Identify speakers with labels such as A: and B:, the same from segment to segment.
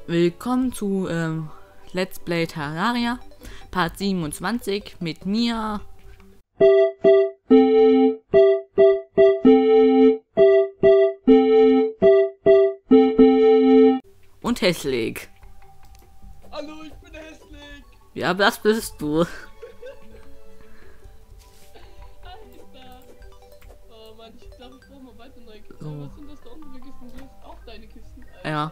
A: Willkommen zu Let's Play Terraria Part 27 mit mir und Hässlich.
B: Hallo, ich bin hässlich.
A: Ja, das bist du.
B: Alter. Oh Mann, ich glaube, ich brauche mal weiter neue Kisten.
A: So.
B: Was sind das da unten für Kisten? Sind das auch deine Kisten? Alter.
A: Ja.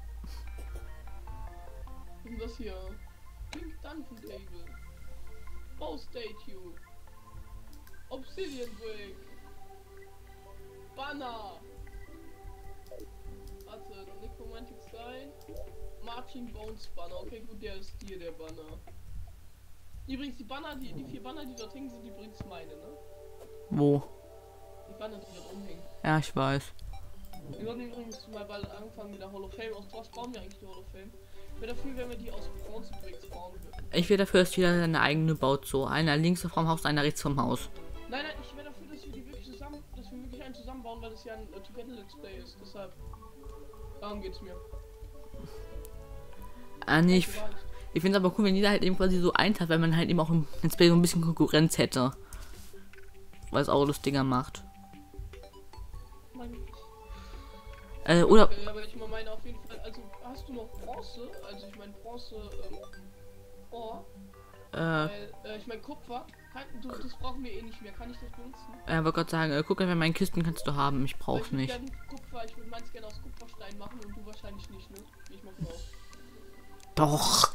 B: Was ist das hier? Pink Dungeon Table. Bow Statue. Obsidian Brick. Banner. Warte, Necromantic Sign. Marching Bones Banner. Okay, gut, der ist hier der Banner. Übrigens, die Banner, die 4 Banner, die dort hängen, sind übrigens meine, ne?
A: Wo?
B: Die Banner, die dort rumhängen.
A: Ja, ich weiß.
B: Wir sollten übrigens mal bald anfangen mit der Hall of Fame. Aus was bauen wir eigentlich die Hall of Fame? Wäre dafür, wenn wir die aus Bronze Bricks bauen würden.
A: Ich will dafür, dass jeder seine eigene baut, so. Einer links vom Haus, einer rechts vom Haus.
B: Nein, ich wäre dafür, dass wir die wirklich zusammen, dass wir wirklich einen zusammenbauen, weil das ja ein Together Let's Play ist. Deshalb, darum geht's mir.
A: Nee, ich
B: Vielleicht.
A: finde es aber cool, wenn jeder halt eben quasi so eins hat, weil man halt eben auch im Let's Play so ein bisschen Konkurrenz hätte. Weil es auch lustiger macht. Oder...
B: Okay, aber ich meine auf jeden Fall, also hast du noch Bronze? Also ich meine Bronze, ich meine Kupfer. Das brauchen wir eh nicht mehr. Kann ich das benutzen?
A: wollte gerade sagen, guck einfach, meine Kisten kannst du haben, ich brauch's
B: Weil
A: nicht.
B: Ich würde meins gerne aus Kupferstein machen und du wahrscheinlich nicht, ne? Ich mach auch.
A: Doch.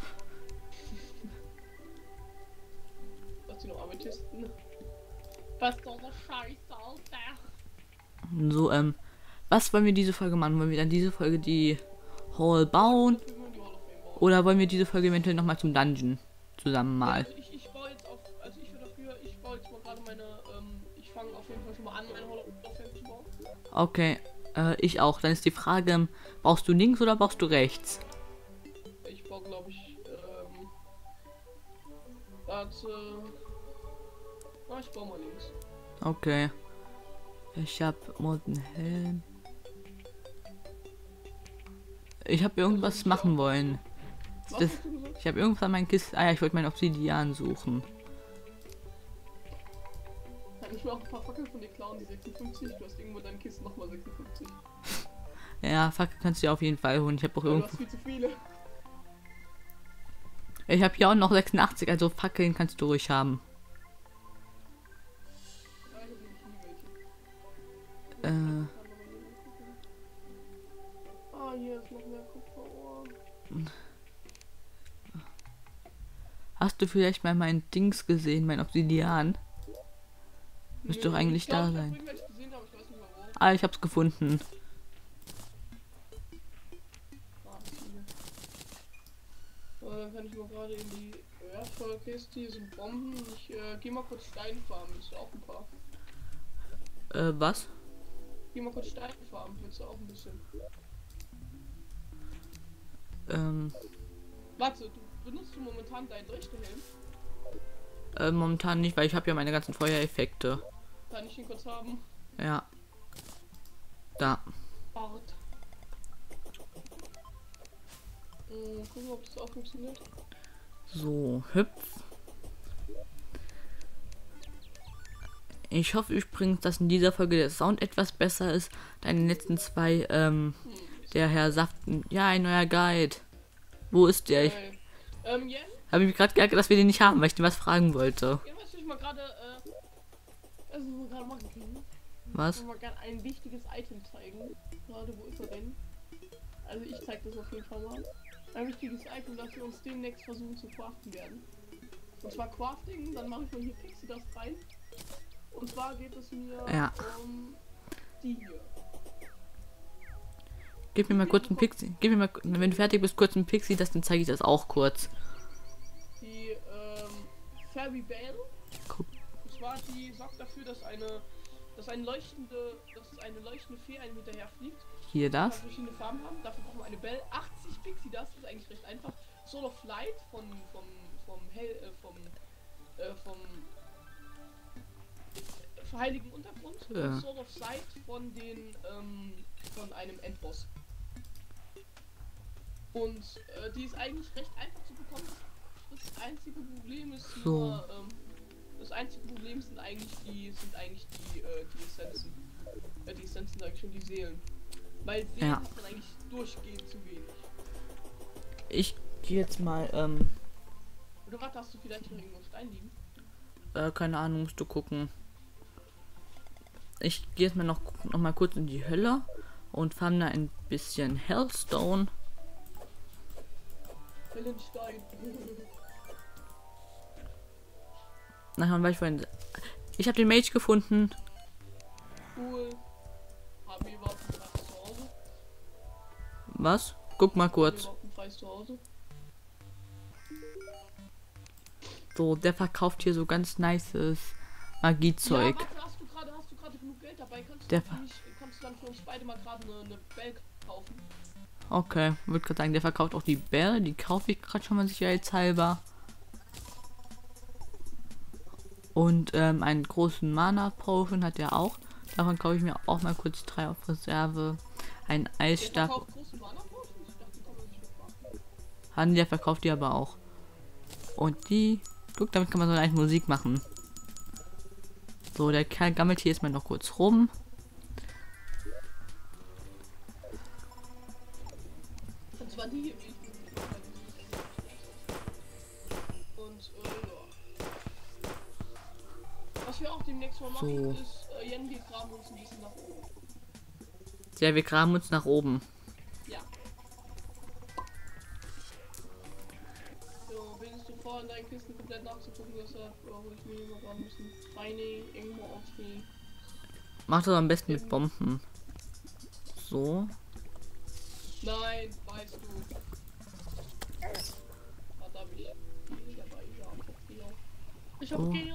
B: Hast du noch Amethysten? Was soll das Scheiße, Alter?
A: So, was wollen wir diese Folge machen? Wollen wir dann diese Folge die Hall bauen?
B: Dafür wollen wir die Hall of Fame bauen.
A: Oder wollen wir diese Folge eventuell nochmal zum Dungeon zusammen mal?
B: Also ich baue jetzt auf, also ich wäre dafür, ich baue jetzt mal gerade meine, ich fange auf jeden Fall schon mal an, meine Hall of Fame zu bauen.
A: Okay, ich auch. Dann ist die Frage, brauchst du links oder brauchst du rechts?
B: Ich baue, glaube ich, warte. Ah, ich baue mal links.
A: Okay. Ich hab Modern Helm. Ich habe irgendwas machen wollen.
B: Was
A: Das,
B: hast du gesagt?
A: ich habe irgendwas an meinen Kisten. Ah ja, ich wollte meinen Obsidian suchen.
B: Kann ich mir auch ein paar Fackeln von dir klauen, die 56? Du hast irgendwo in deinen Kisten nochmal 56.
A: Ja, fuck, kannst du dir auf jeden Fall holen. Ich habe auch
B: Ja, du
A: irgendwo.
B: hast viel zu viele.
A: Ich habe hier auch noch 86, also Fackeln kannst du ruhig haben.
B: Ja, ich hab nämlich nie welche. Ah, hier ist noch mehr Kupfer. Oh.
A: Hast du vielleicht mal mein Dings gesehen, mein Obsidian? Müsste doch eigentlich
B: Ich glaub,
A: da
B: ich hab
A: sein.
B: irgendwelche gesehen, aber ich weiß nicht mehr wo.
A: Ah, ich hab's gefunden.
B: Ah, viele. So, dann kann ich mal gerade in die Wertvollkiste, hier sind Bomben. Ich geh mal kurz Stein farmen, willst du auch ein paar?
A: Was?
B: Geh mal kurz Stein farmen, willst du auch ein bisschen? Warte, benutzt du momentan deinen rechten Helm?
A: Momentan nicht, weil ich habe ja meine ganzen Feuereffekte.
B: Kann ich ihn kurz haben?
A: Ja. Da.
B: Art. Gucken, ob das auch funktioniert.
A: So, hüpf. Ich hoffe übrigens, dass in dieser Folge der Sound etwas besser ist. Da in den letzten zwei, der Herr Saften. Ja, ein neuer Guide. Wo ist der? Ich
B: Jen?
A: habe mich gerade geärgert, dass wir den nicht haben, weil ich dir was fragen wollte.
B: Ja, was ich mal gerade, machen können.
A: Was?
B: Ich will mal gerne ein wichtiges Item zeigen. Gerade, wo ist er denn? Also ich zeig das auf jeden Fall mal. Ein wichtiges Item, das wir uns demnächst versuchen zu craften werden. Und zwar Crafting, dann mache ich mal hier Pixie das rein. Und zwar geht es mir um die hier.
A: Gib mir mal kurz einen Pixie. Gib mir mal, wenn du fertig bist, kurz einen Pixie, dann zeige ich das auch kurz.
B: Die Fairy Bale.
A: Guck.
B: Und zwar die sorgt dafür, dass eine leuchtende Fee einen hinterher fliegt.
A: Hier
B: Kann
A: das.
B: verschiedene Farben haben. Dafür brauchen wir eine Belle. 80 Pixie, das ist eigentlich recht einfach. Soul of Light vom heiligen Untergrund.
A: Ja.
B: Und Soul of Sight von einem Endboss. Und die ist eigentlich recht einfach zu bekommen. Das einzige Problem ist
A: So.
B: nur, das einzige Problem sind eigentlich die Essenzen. Die Essenzen sag ich schon, die Seelen. Weil Seelen
A: Ja.
B: hat man eigentlich durchgehend zu wenig.
A: Ich gehe jetzt mal,
B: Oder was, hast du vielleicht noch irgendwo Stein liegen?
A: keine Ahnung, musst du gucken. Ich gehe jetzt mal noch mal kurz in die Hölle und farm da ein bisschen Hellstone.
B: Hellenstein.
A: Nachher war ich vorhin. Ich habe den Mage gefunden.
B: Cool. Haben wir überhaupt ein freies Zuhause?
A: Was? Guck mal
B: Haben wir
A: kurz.
B: überhaupt ein freies Zuhause?
A: So, der verkauft hier so ganz nices Magiezeug.
B: Ja, warte, hast du gerade genug Geld dabei? Kannst du dann für uns beide mal gerade eine Bell kaufen?
A: Okay, würde gerade sagen, der verkauft auch die Bälle. Die kaufe ich gerade schon mal sicherheitshalber. Und einen großen Mana Potion hat er auch. Davon kaufe ich mir auch mal kurz 3 auf Reserve. Ein
B: Der
A: Eisstab.
B: verkauft große Mana-Potions? Ich dachte, die kann man sich nicht machen.
A: Der verkauft die aber auch. Und die. Guck, damit kann man so leicht Musik machen. So, der Kerl gammelt hier erstmal noch kurz rum.
B: Und zwar die hier, wie ich und ja. Was wir auch demnächst mal machen,
A: So.
B: ist, Jen, wir graben uns ein bisschen nach oben.
A: Ja, wir graben uns nach oben.
B: Ja. So, willst du vor, in deinen Kisten komplett nachzugucken, deshalb hole ich mir mal ein bisschen Mining irgendwo auf die.
A: Mach das am besten mit Bomben. So.
B: Nein, weißt du. Da hab ich viel dabei gehabt. Ich hab
A: Oh.
B: Gel.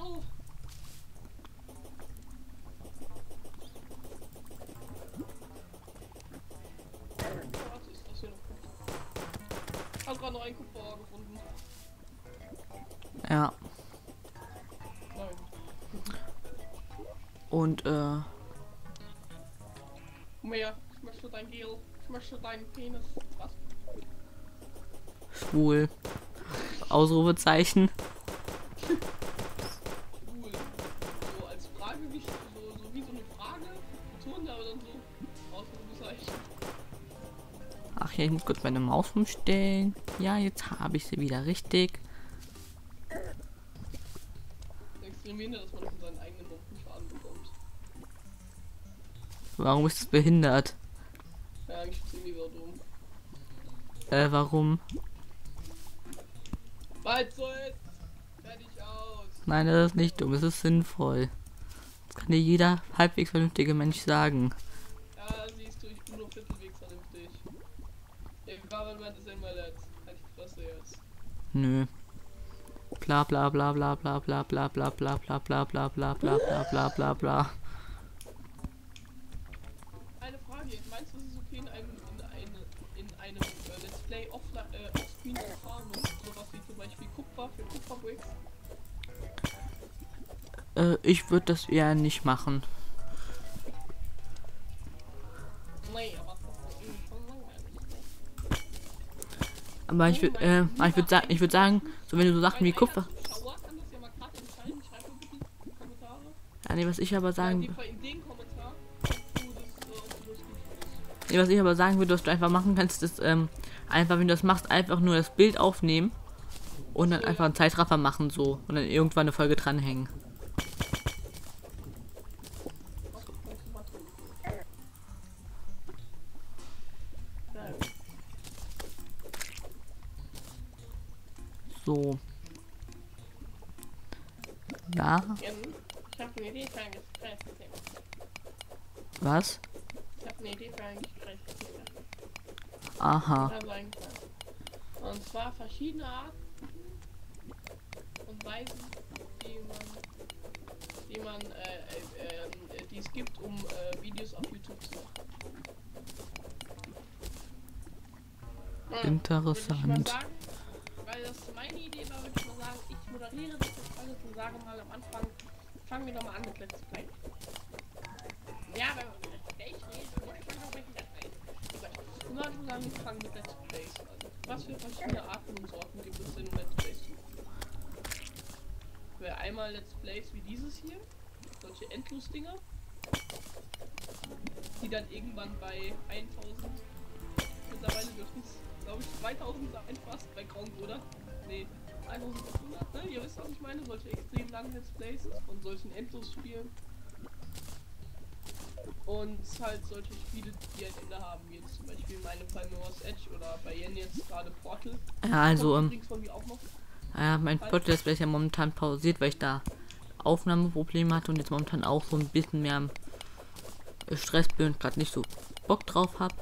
B: Was ist das hier noch? Ich hab gerade noch einen Kupfer gefunden.
A: Ja.
B: Nein.
A: Und
B: Mehr. Ich möchte dein Gel. Ich möchte deinen Penis. Was?
A: schwul. Ausrufezeichen.
B: Cool. So als Frage, so wie so eine Frage. Ton, aber dann so Ausrufezeichen.
A: Ach ja, ich muss kurz meine Maus umstellen. Ja, jetzt habe ich sie wieder richtig.
B: Das ist extrem behindert, dass man von seinen eigenen Bomben Schaden bekommt.
A: Warum ist es behindert?
B: Ja, ich finde irgendwie so dumm.
A: Warum?
B: Weil so ist. Fertig aus.
A: Nein, das ist nicht dumm, es ist sinnvoll. Das kann dir jeder halbwegs vernünftige Mensch sagen.
B: Ja, siehst du, ich bin nur viertelwegs vernünftig. Der Government ist immer letzt. Halt die Fresse jetzt.
A: Nö. Bla bla bla bla bla bla bla bla bla bla bla bla bla bla bla bla bla bla.
B: Eine Frage, meinst du, es ist okay in einem Let's Play offscreen zu farmen? Sowas wie zum Beispiel Kupfer für Kupferbricks?
A: Ich würde das eher nicht machen.
B: Nee, aber das ist irgendwie schon langweilig.
A: Aber ich würde sagen, so wenn du so Sachen wie Kupfer.
B: Zuschauer kann das ja mal gerade entscheiden. Schreib mir bitte in die Kommentare.
A: Ja, nee, was ich aber
B: In
A: sagen,
B: dem Kommentar, ob du das gut findest.
A: nee, was ich aber sagen würde, was du einfach machen kannst, ist einfach, wenn du das machst, einfach nur das Bild aufnehmen und dann einfach einen Zeitraffer machen so und dann irgendwann eine Folge dranhängen. So. Ja,
B: Ich habe eine Idee für ein Gesprächsthema.
A: was?
B: Ich habe eine Idee für ein Gesprächsthema.
A: Aha.
B: Und zwar verschiedene Arten und Weisen, die es gibt, um Videos auf YouTube zu machen.
A: Interessant.
B: Würde ich mal sagen, weil das meine Idee war, würde ich mal sagen, ich moderiere das jetzt alles und sage mal am Anfang, fangen wir nochmal an mit Let's Play. Ja, wenn ich rede, muss ich noch welchen Let's Play. Und dann haben wir angefangen mit Let's Plays. Also, was für verschiedene Arten und Sorten gibt es denn Let's Plays zu machen? Wäre einmal Let's Plays wie dieses hier, solche Endlos-Dinger, die dann irgendwann bei 1000, mittlerweile dürften es, glaube ich, 2000 sein fast bei Gronk, oder? Nee, 1500, ne? Ihr wisst, was ich meine, solche extrem langen Let's Plays von solchen Endlos-Spielen. Und halt solche Spiele, die ein Ende haben, wie jetzt zum Beispiel meine Palmyra's Edge oder bei Yen jetzt gerade Portal.
A: Ja, also,
B: Übrigens von mir auch noch.
A: ja, mein Podcast ist ja momentan pausiert, weil ich da Aufnahmeprobleme hatte und jetzt momentan auch so ein bisschen mehr am Stress bin und gerade nicht so Bock drauf habe.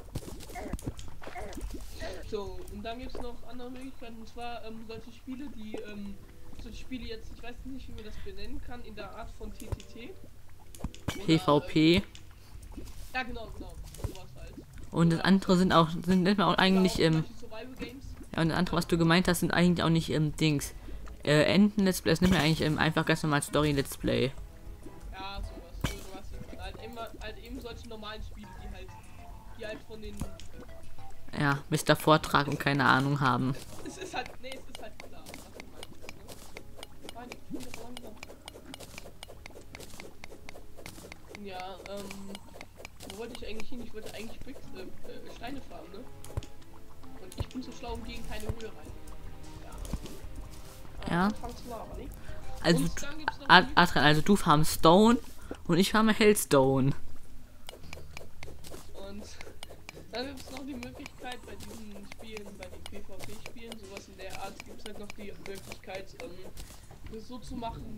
B: So, und dann gibt es noch andere Möglichkeiten, und zwar solche Spiele, die, solche Spiele jetzt, ich weiß nicht, wie man das benennen kann, in der Art von TTT. Oder,
A: PvP.
B: Ja, genau, sowas halt.
A: Und das andere sind nennt man auch eigentlich,
B: Oder auch Survival Games.
A: ja, und das andere, was du gemeint hast, sind eigentlich auch nicht Dings. Enden-Let's Play, das nimmt man eigentlich einfach ganz normal Story-Let's Play.
B: Ja, sowas jetzt. Halt eben solche normalen Spiele, die halt von den...
A: Ja, Mr. Vortrag und keine Ahnung haben.
B: Es ist halt klar, was du meinst, ne? Ich bin doch langsam. Ja, wo wollte ich eigentlich hin? Ich wollte eigentlich Steine farmen, ne? Und ich bin zu schlau und gehe in keine Höhe rein.
A: Ja.
B: Fangst du aber nicht.
A: Also,
B: Und dann gibt's noch
A: Adrian, also du farmst Stone und ich farme Hellstone.
B: Und dann gibt es noch die Möglichkeit bei diesen Spielen, bei den PvP-Spielen, sowas in der Art, gibt es halt noch die Möglichkeit, das so zu machen,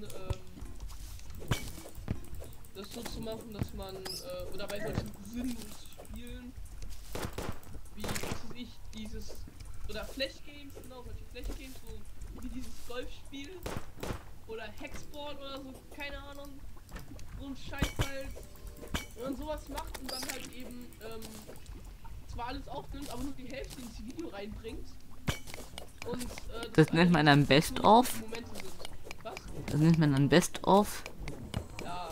B: dass man, oder bei solchen sinnlosen Spielen, wie, was weiß ich, dieses, oder Flash-Games, genau, solche Flash-Games, so wie dieses Golfspiel, oder Hexball oder so, keine Ahnung, so ein Scheiß halt, wenn man sowas macht und dann halt eben, zwar alles aufnimmt, aber nur die Hälfte ins Video reinbringt. Und,
A: Das nennt man dann Best-of.
B: Momente sind. Was?
A: Das nennt man dann Best-of.
B: Ja.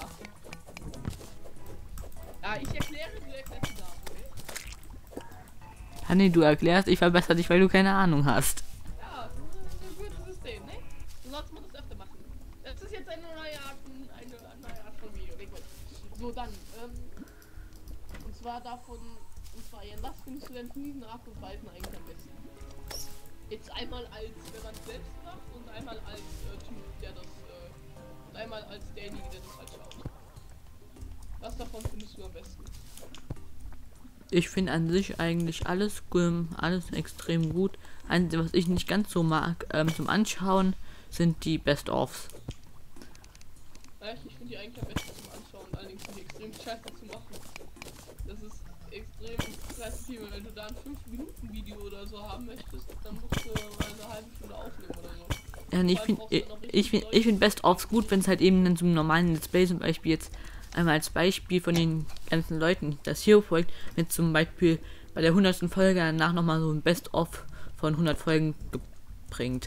B: Ja, ich erkläre, du erklärst die Namen, okay?
A: Hanni, du erklärst, ich verbessere dich, weil du keine Ahnung hast.
B: Ja, das ist ein gutes System, ne? So sollst man das öfter machen. Das ist jetzt eine neue Art von Video, ne? So, dann, und zwar was findest du denn von diesen Art und Weisen eigentlich am besten? Jetzt einmal als, wenn man es selbst macht und einmal als Typ, der das, und einmal als derjenige, der das halt schaut. Was davon findest du am besten?
A: Ich finde an sich eigentlich alles extrem gut. Einzige, was ich nicht ganz so mag zum Anschauen, sind die Best-ofs.
B: Ja, ich finde die eigentlich am besten zum Anschauen, allerdings sind die extrem scheiße zu machen. Das ist extrem stressig, wenn du da ein 5-Minuten-Video oder so haben möchtest, dann musst du mal eine halbe Stunde aufnehmen oder so.
A: Ja, nee, ich find Best-ofs gut, wenn es halt eben in so einem normalen Let's Play zum Beispiel jetzt einmal als Beispiel von den ganzen Leuten das hier folgt, wenn zum Beispiel bei der 100. Folge danach nochmal so ein Best-of von 100 Folgen bringt.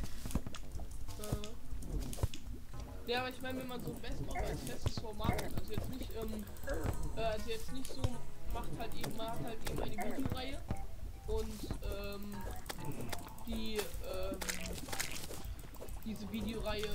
B: Ja, aber ich meine, wenn man so Best-of als festes Format hat, also jetzt nicht so, man hat halt eben eine Videoreihe und diese Videoreihe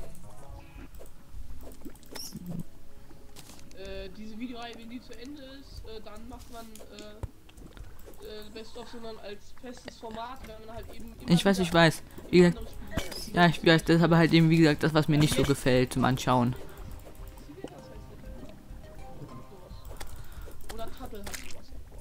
B: wenn die zu Ende ist, dann macht man Best-of, sondern als festes Format, wenn man halt eben immer
A: Ich weiß. Wie gesagt, ja, ich weiß, das ist aber halt eben, wie gesagt, das, was mir nicht so gefällt zum Anschauen.
B: Oder Tuttle hat sowas hervor.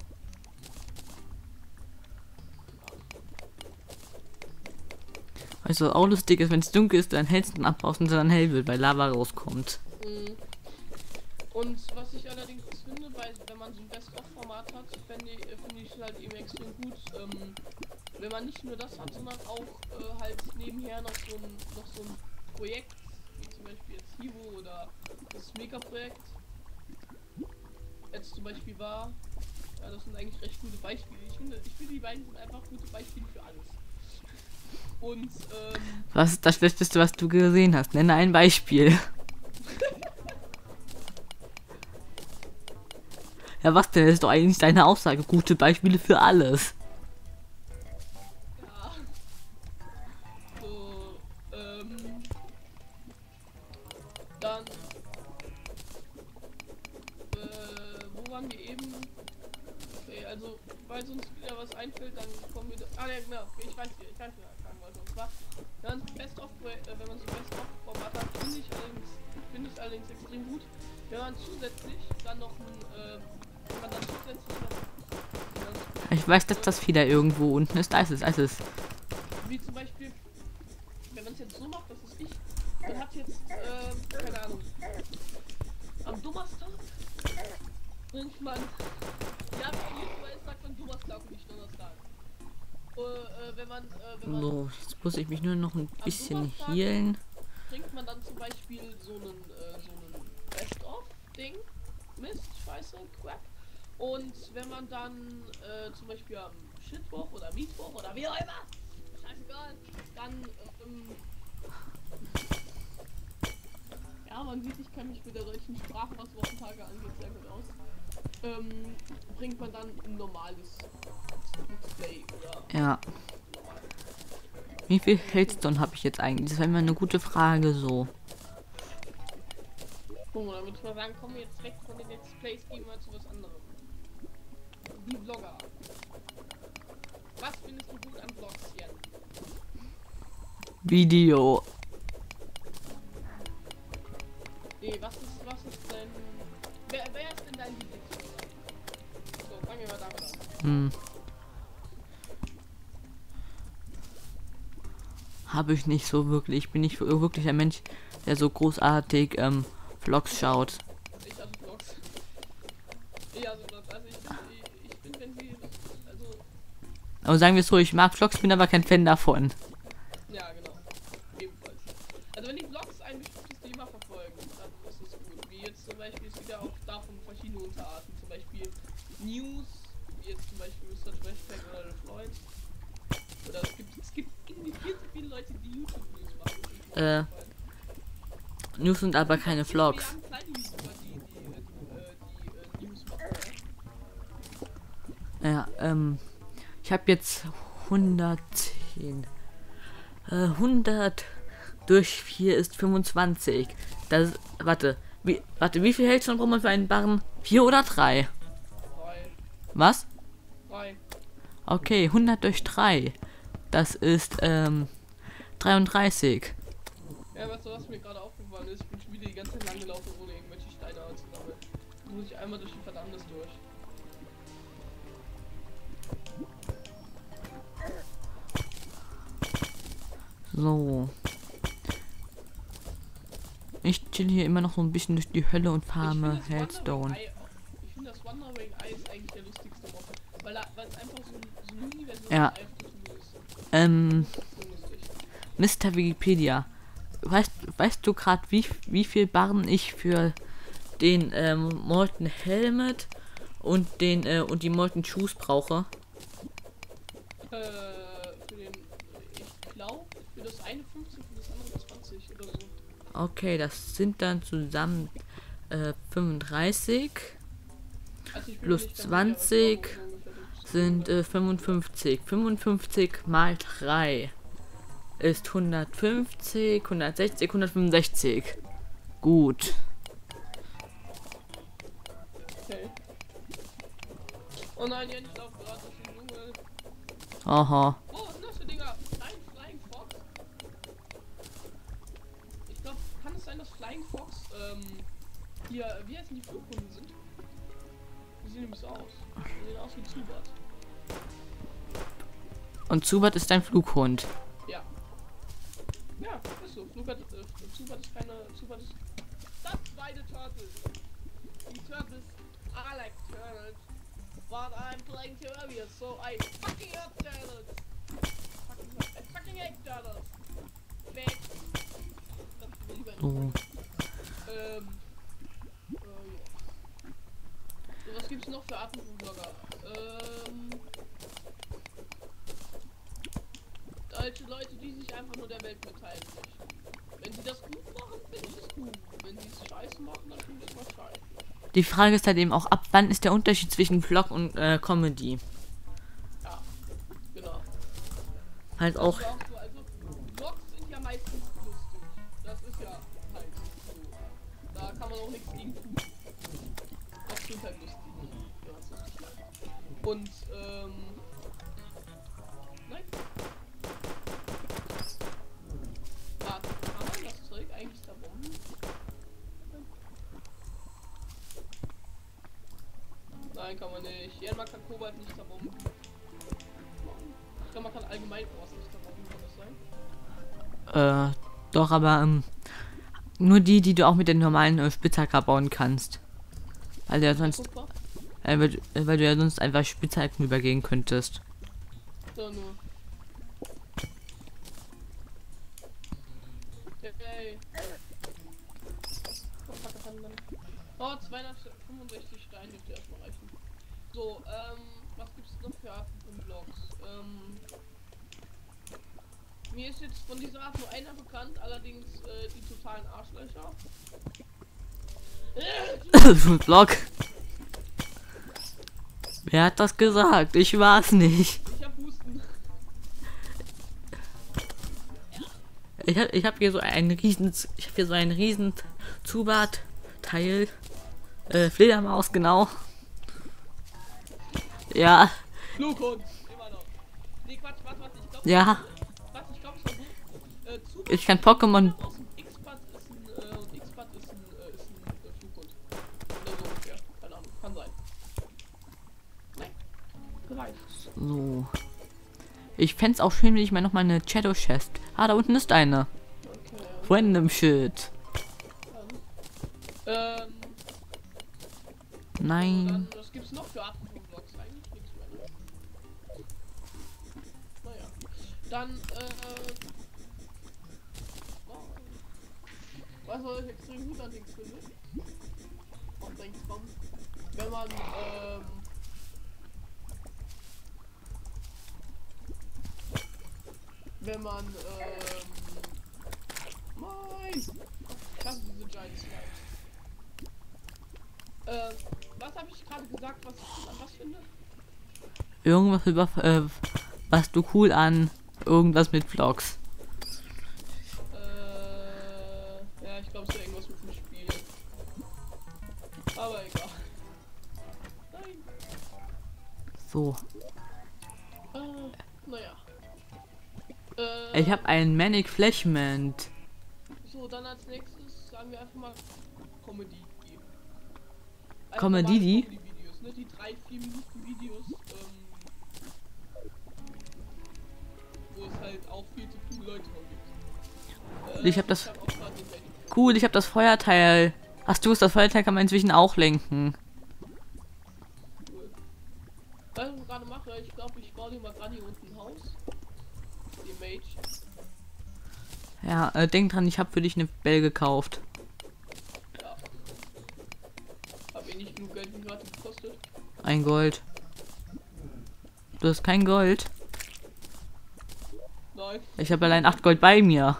A: Weißt du, was auch lustig ist, wenn es dunkel ist, dann hellst du abbaust und dann hell wird, weil Lava rauskommt.
B: Und was ich allerdings finde, wenn man so ein Best-of-Format hat, finde ich halt eben extrem gut, wenn man nicht nur das hat, sondern auch halt nebenher noch so ein Projekt, wie zum Beispiel jetzt Hivo oder das Mega-Projekt jetzt zum Beispiel war. Ja, das sind eigentlich recht gute Beispiele. Ich finde, die beiden sind einfach gute Beispiele für alles. Und,
A: was ist das Schlechteste, was du gesehen hast? Nenne ein Beispiel. Ja, was denn? Das ist doch eigentlich deine Aussage. Gute Beispiele für alles.
B: Ja. So, dann, wo waren wir eben? Okay, also, weil uns wieder was einfällt, dann kommen wir. Ah, ja, genau. Ich weiß, wie ich sagen wollte. Und zwar, wenn man so Best-of-Format hat, finde ich allerdings extrem gut. Wenn man zusätzlich dann noch wenn man dann zusätzlich noch,
A: Ich weiß, dass das wieder irgendwo unten ist. Da ist es, da ist es.
B: wie zum Beispiel, wenn man es jetzt so macht, das ist ich, man hat jetzt, keine Ahnung, am Donnerstag bringt man, ja, wie sagt man Donnerstag und nicht Donnerstag. Wenn man
A: So, jetzt muss ich mich nur noch ein
B: am
A: bisschen
B: Donnerstag
A: healen.
B: bringt man dann zum Beispiel so einen Best-of-Ding, Mist, Scheiße, Crap. Und wenn man dann zum Beispiel am Shitwoch oder Mittwoch oder wie auch immer, scheißegal, dann ja, man sieht, ich kann mich mit der deutschen Sprache, was Wochentage angeht, sehr gut aus. Bringt man dann ein normales Display oder
A: Ja. Wie viel Heldstone habe ich jetzt eigentlich? Das wäre immer eine gute Frage so.
B: guck mal, damit wir sagen, kommen wir jetzt weg von den Let's Plays, gehen wir zu was anderem. Die Vlogger. Was findest du gut an Vlogs, Jan?
A: Video.
B: Nee, was ist denn... Wer ist denn dein Lieblingsvlogger? So, fangen wir mal damit an.
A: Habe ich nicht so wirklich. Ich bin nicht wirklich ein Mensch, der so großartig Vlogs schaut.
B: Ich hasse Vlogs. Ich hasse Vlogs. Also ich bin, wenn sie... Also...
A: Aber sagen wir es so, ich mag Vlogs, bin aber kein Fan davon.
B: Ja, genau. Ebenfalls. Also wenn die Vlogs ein bestimmtes Thema verfolgen, dann ist es gut. Wie jetzt zum Beispiel, es gibt ja auch davon verschiedene Unterarten. Zum Beispiel News, wie jetzt zum Beispiel Mr. Trashpack oder The Floyd. Oder es gibt irgendwie viel zu viele Leute, die YouTube-News machen.
A: News sind aber keine Vlogs.
B: Wir haben kleine YouTuber, die News machen.
A: Ja, ich habe jetzt 110. 100 durch 4 ist 25. Das, warte, wie viel Heldstone braucht man für einen Barren? 4 oder 3?
B: 3.
A: Was?
B: 3.
A: Okay, 100 durch 3. Das ist 33.
B: Ja, weißt du, was mir gerade aufgefallen ist? Ich bin schon wieder die ganze Zeit lang gelaufen, ohne irgendwelche Steine anzusammeln. Da muss ich einmal durch die Verdammnis durch.
A: So. Ich chill hier immer noch so ein bisschen durch die Hölle und farme Heldstone.
B: Ich finde das Wandering Eye ist eigentlich der lustigste Mob, weil es einfach so eine Mini-Version
A: Ja.
B: ist.
A: Mr. Wikipedia. Weißt du gerade, wie viel Barren ich für den Molten Helmet und und die Molten Shoes brauche?
B: Für den, ich glaube, für das eine 50 und das andere 20 oder so.
A: Okay, das sind dann zusammen 35
B: Also ich bin
A: plus
B: mir nicht ganz
A: 20
B: sicher, aber ich glaube, ungefähr das
A: sind 55. 55 mal 3 ist 150, 160, 165. Gut.
B: okay. Oh nein, Jan, ich laufe gerade durch den Dschungel.
A: Aha.
B: Oh, was sind das für Dinger? Flying Fox? Ich glaube, kann es sein, dass Flying Fox, hier, wie heißen die Flughunden sind? Die sehen nämlich so aus. Die sehen aus wie Zubat.
A: Und Zubat ist ein Flughund.
B: Ja. Ja, ist so. Zubat ist keine, Zubat ist... Das beide Turtles. Die Turtles are like turtles. But I'm playing Terraria, so I fucking hate turtles. I fucking hate turtles. Weg.
A: So.
B: Ja. So, was gibt's noch für Arten von Vlogger? Alte Leute, die sich einfach nur der Welt mitteilen möchten. Wenn sie das gut machen, finde ich es gut. Wenn sie es scheiße machen, dann finde ich es mal scheiße.
A: Die Frage ist halt eben auch, ab wann ist der Unterschied zwischen Vlog und Comedy?
B: Ja, genau.
A: Halt
B: Das
A: auch,
B: ist auch so, also Vlogs sind ja meistens lustig. Das ist ja halt so. Da kann man auch nichts gegen tun. Vlogs sind halt lustig. Ja, das ist lustig. Und, nein. Warte, kann man das Zeug eigentlich zerbomben? Nein, kann man nicht. Ja, man kann Kobalt nicht zerbomben. Ich glaube, man kann allgemein Ors nicht zerbomben, kann das sein?
A: doch, aber nur die du auch mit den normalen Spitzhacker bauen kannst. Weil du ja sonst,
B: Kupfer?
A: weil du ja sonst einfach Spitzhacken übergehen könntest.
B: So, nur. Yay. Oh, fuck, das haben dann. Oh, 265 Steine dürfte erstmal reichen. So, was gibt's noch für Arten von Vlogs? Mir ist jetzt von dieser Art nur einer bekannt, allerdings die totalen Arschlöcher.
A: Vlog. Wer hat das gesagt? Ich war's nicht.
B: Ich hab Husten.
A: Ich hab hier so einen riesen Zubat-Teil. Fledermaus, genau. Ja,
B: Flughund, immer noch. Nee, Quatsch, was, ich glaube.
A: ja.
B: Ich glaube, es war so. Zubat
A: Ich kann Pokémon.
B: aus dem X-Bad ist ein Flughund. Oder so ungefähr. Keine Ahnung, kann sein. Nein. Reicht.
A: So. Ich fänd's auch schön, wenn ich mal noch mal eine Shadow Chest. Ah, da unten ist eine.
B: Okay.
A: Random Shit. Nein.
B: Dann, was gibt's noch für Arten von Vlogs? Eigentlich nichts mehr. Ne? Naja. Dann, was ich extrem gut an Dings finde? Auf Dingsbomb. Wenn man, nein! Ich hasse diese Giant Slides. Was habe ich gerade gesagt, was ich cool an was finde?
A: Irgendwas über was du cool an irgendwas mit Vlogs.
B: Ja, ich glaube, es ist irgendwas mit dem Spiel. Aber egal. Nein.
A: So.
B: Naja.
A: Ich habe einen Manic Flashment.
B: So, dann als nächstes sagen wir einfach mal Comedy.
A: Comedy?
B: Videos, ne? Die 3-4 Minuten Videos, wo es halt auch viel zu viele Leute von gibt.
A: Ich habe das.
B: hab auch grad den Ready.
A: Cool, ich habe das Feuerteil. Hast du es? Das Feuerteil kann man inzwischen auch lenken.
B: Cool. Was ich gerade mache, ich glaube, ich baue dir mal gerade hier unten ein Haus. Die Mage.
A: Ja, denk dran, ich habe für dich eine Bell gekauft.
B: Ja. Hab eh nicht genug Geld, wie gerade gekostet.
A: Ein Gold. Du hast kein Gold.
B: Nein.
A: Ich habe allein 8 Gold bei mir.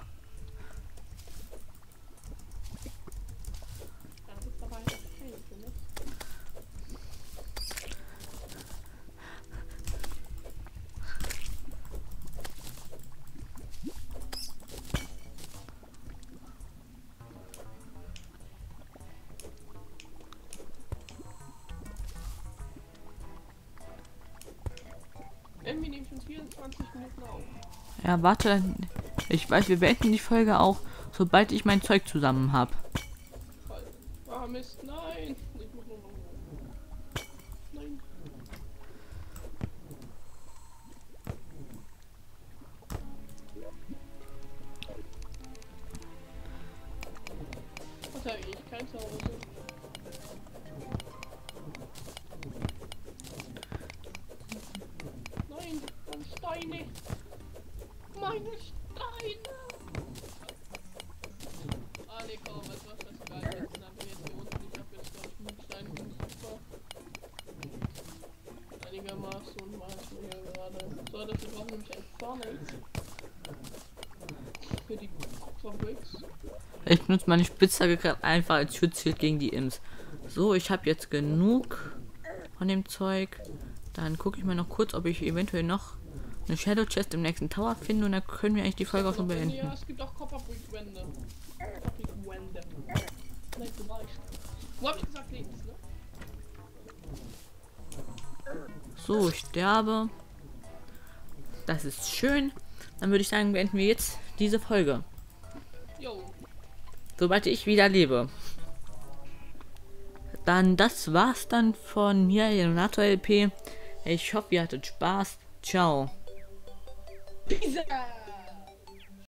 B: Ja, das ist aber halt okay, ne? Wir nehmen schon 24 Minuten auf.
A: Ja, warte. Ich weiß, wir beenden die Folge auch, sobald ich mein Zeug zusammen habe.
B: Voll. Ah, Mist, nein! Ich muss noch. Nein. Hat eigentlich kein Zuhause. Nein, und Steine! Meine Steine! Ah ne, komm, weißt du was, das ist geil. Jetzt sind einfach jetzt hier unten. Ich hab jetzt, glaube ich, genug Steine super. Einigermaßen und mal hier gerade. So, das wir brauchen nämlich ein Furnace. Für die Kupferbricks.
A: Ich benutze meine Spitzhacke gerade einfach als Schutzschild gegen die Imps. So, ich habe jetzt genug von dem Zeug. Dann gucke ich mal noch kurz, ob ich eventuell noch eine Shadow Chest im nächsten Tower finde und dann können wir eigentlich die Folge auch schon beenden.
B: Ja, es gibt auch Copperbrick-Wände. Copperbrick-Wände. Nein, du weißt. Wo hab ich gesagt, links, ne?
A: So, ich sterbe. Das ist schön. Dann würde ich sagen, beenden wir jetzt diese Folge.
B: Jo.
A: Sobald ich wieder lebe. Dann, das war's dann von mir, Leonardo LP. Ich hoffe, ihr hattet Spaß. Ciao.
B: Pizza!